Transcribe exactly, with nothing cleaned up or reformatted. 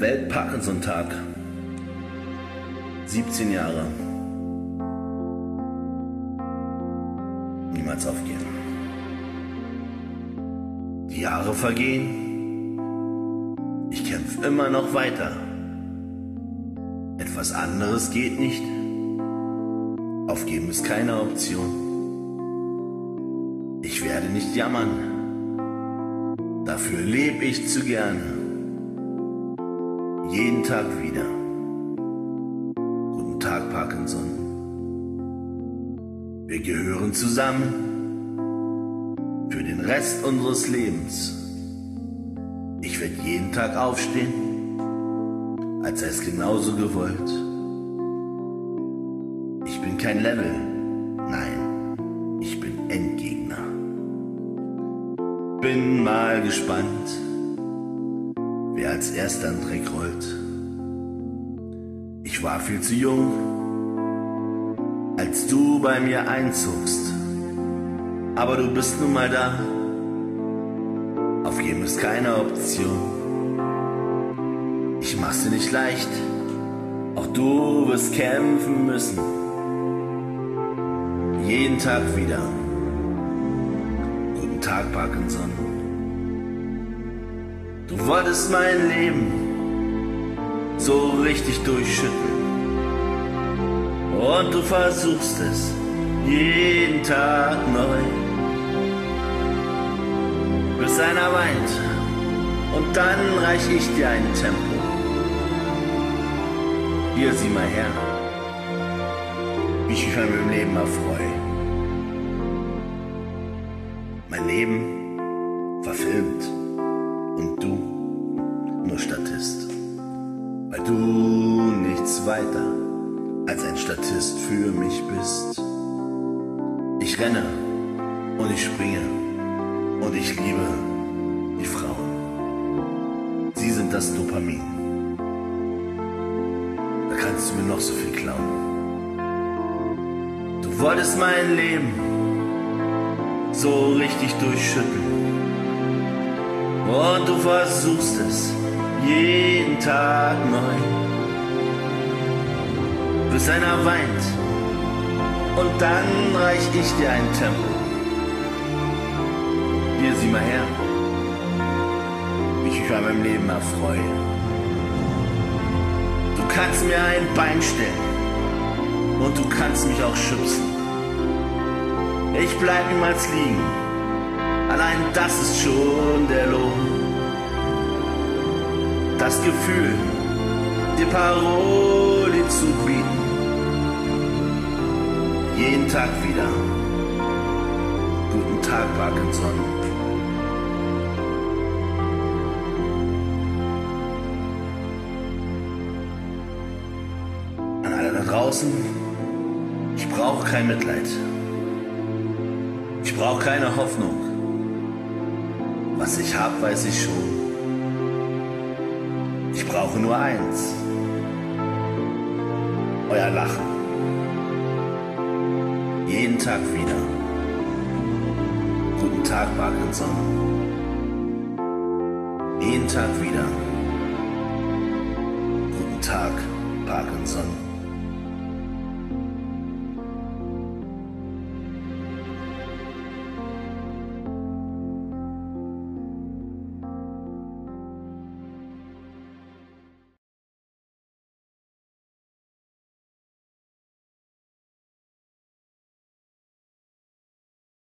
Welt-Parkinson-Tag. siebzehn Jahre. Niemals aufgeben. Die Jahre vergehen. Ich kämpfe immer noch weiter. Etwas anderes geht nicht. Aufgeben ist keine Option. Ich werde nicht jammern. Dafür lebe ich zu gerne. Jeden Tag wieder. Guten Tag, Parkinson. Wir gehören zusammen für den Rest unseres Lebens. Ich werde jeden Tag aufstehen, als sei es genauso gewollt. Ich bin kein Level, nein, ich bin Endgegner. Bin mal gespannt, wer als erster einen Dreck rollt. Ich war viel zu jung, als du bei mir einzogst. Aber du bist nun mal da. Aufgeben ist keine Option. Ich mach's dir nicht leicht, auch du wirst kämpfen müssen. Jeden Tag wieder. Guten Tag, Parkinson. Du wolltest mein Leben so richtig durchschütteln. Und du versuchst es jeden Tag neu. Bis einer weint und dann reich ich dir ein Tempo. Hier, sieh mal her, wie ich mich an meinem Leben erfreue. Mein Leben verfilmt und du nur Statist, weil du nichts weiter als ein Statist für mich bist. Ich renne und ich springe und ich liebe die Frauen. Sie sind das Dopamin. Da kannst du mir noch so viel klauen. Du wolltest mein Leben so richtig durchschütteln. Und du versuchst es jeden Tag neu. Bis einer weint und dann reich ich dir ein Tempo. Hier, sieh mal her, wie ich mich an meinem Leben erfreue. Du kannst mir ein Bein stellen und du kannst mich auch schubsen. Ich bleib niemals liegen, allein das ist schon der Lohn. Das Gefühl, dir Paroli zu bieten. Jeden Tag wieder. Guten Tag, Parkinson. An alle da draußen, ich brauche kein Mitleid. Ich brauche keine Hoffnung. Was ich hab, weiß ich schon. Ich brauche nur eins. Euer Lachen. Jeden Tag wieder. Guten Tag, Parkinson. Jeden Tag wieder. Guten Tag, Parkinson.